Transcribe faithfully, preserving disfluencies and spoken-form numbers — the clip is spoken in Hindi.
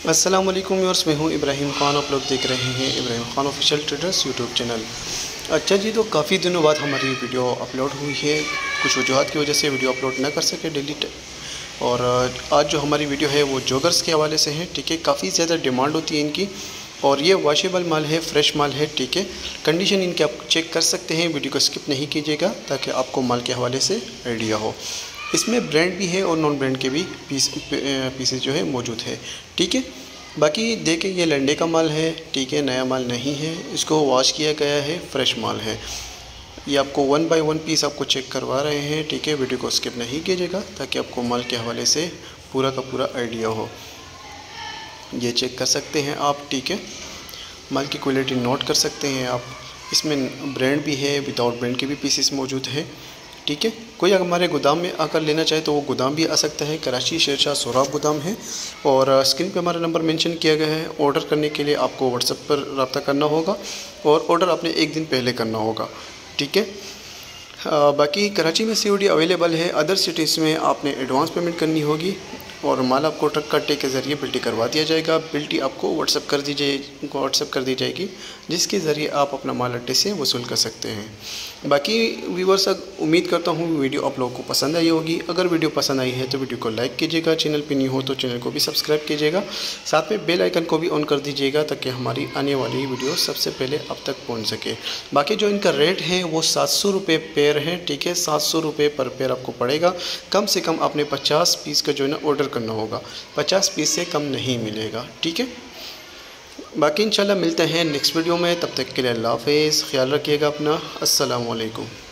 अस्सलाम वालेकुम व्यूअर्स, मैं हूं इब्राहिम खान। आप लोग देख रहे हैं Ibrahim Khan official traders YouTube channel. अच्छा जी, तो काफ़ी दिनों बाद हमारी वीडियो अपलोड हुई है। कुछ वजूहत की वजह से वीडियो अपलोड ना कर सके डिलीट। और आज जो हमारी वीडियो है वो जॉगर्स के हवाले से है। ठीक है, काफ़ी ज़्यादा डिमांड होती है इनकी और ये वॉशेबल माल है, फ्रेश माल है। ठीक है, कंडीशन इनकी आप चेक कर सकते हैं। वीडियो को स्किप नहीं कीजिएगा ताकि आपको माल के हवाले से आइडिया हो। इसमें ब्रांड भी है और नॉन ब्रांड के भी पीस पीसेस जो है मौजूद है। ठीक है, बाकी देखें ये लंडे का माल है। ठीक है, नया माल नहीं है, इसको वॉश किया गया है, फ्रेश माल है। ये आपको वन बाय वन पीस आपको चेक करवा रहे हैं। ठीक है, वीडियो को स्किप नहीं कीजिएगा ताकि आपको माल के हवाले से पूरा का पूरा आइडिया हो। ये चेक कर सकते हैं आप। ठीक है, माल की क्वालिटी नोट कर सकते हैं आप। इसमें ब्रांड भी है, विदाउट ब्रांड के भी पीसेस मौजूद हैं। ठीक है, कोई अगर हमारे गोदाम में आकर लेना चाहे तो वो गोदाम भी आ सकता है। कराची शेरशाह सोराब गोदाम है और स्क्रीन पे हमारा नंबर मेंशन किया गया है। ऑर्डर करने के लिए आपको व्हाट्सएप पर रब्ता करना होगा और ऑर्डर आपने एक दिन पहले करना होगा। ठीक है, बाकी कराची में सीओडी अवेलेबल है। अदर सिटीज़ में आपने एडवांस पेमेंट करनी होगी और माल आपको ट्रक कट्टे के ज़रिए बिल्टी करवा दिया जाएगा। बिल्टी आपको व्हाट्सएप कर दी जाए व्हाट्सएप कर दी जाएगी, जिसके ज़रिए आप अपना माल अड्डे से वसूल कर सकते हैं। बाकी व्यूअर्स, उम्मीद करता हूँ वीडियो आप लोगों को पसंद आई होगी। अगर वीडियो पसंद आई है तो वीडियो को लाइक कीजिएगा, चैनल पे न्यू हो तो चैनल को भी सब्सक्राइब कीजिएगा, साथ में बेल आइकन को भी ऑन कर दीजिएगा ताकि हमारी आने वाली वीडियो सबसे पहले आप तक पहुँच सके। बाकी जो इनका रेट है वो सात सौ रुपये पेयर है। ठीक है, सात सौ रुपये पर पेयर आपको पड़ेगा। कम से कम आपने पचास पीस का जो है ना ऑर्डर करना होगा, पचास पीस से कम नहीं मिलेगा। ठीक है, बाकी इंशाल्लाह मिलते हैं नेक्स्ट वीडियो में। तब तक के लिए अल्लाह हाफ़िज़, ख्याल रखिएगा अपना। अस्सलाम वालेकुम।